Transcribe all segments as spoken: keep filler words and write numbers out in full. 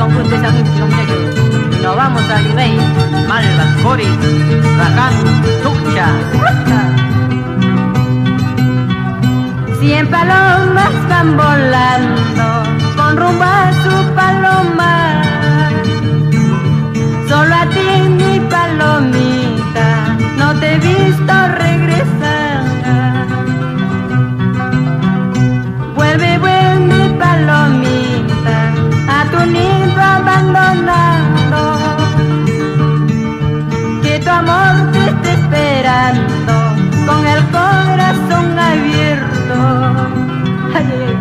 conjunto esa música, muchachos. Y nos vamos a Yunay, Malvas, Coris, Raján, Tucha. Cien palomas van volando con rumbo a su paloma. Solo a ti, mi palomita, no te he visto regresar. Vuelve, vuelve, palomita, a tu nido abandonado, que tu amor te esté esperando con el corazón abierto. Ay, ay.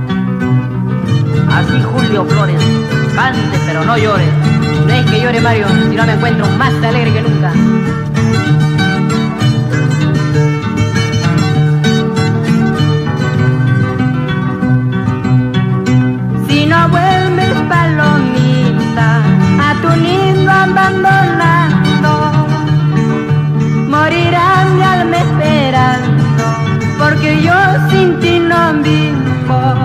Así Julio Flores, cante pero no llores. No es que llore Mario, si no me encuentro más alegre que nunca. Si no vuelves, palomita, a tu nido abandonado, morirá mi alma esperando, porque yo sin ti no vivo.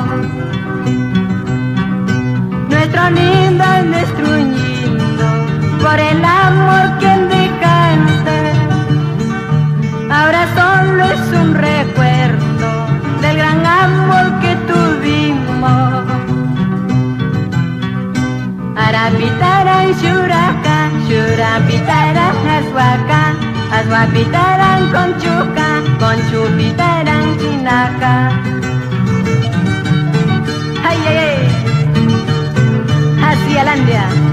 Nuestro nido es destruido por el amor que dejaste. Ahora solo es un recuerdo del gran amor que tuvimos. Arapitaran Shuraka, Shurapitaran Aswaka, Aswapitaran Conchuca, Conchupitaran Chinaca. Ay, ay, ay. Hacia Landia.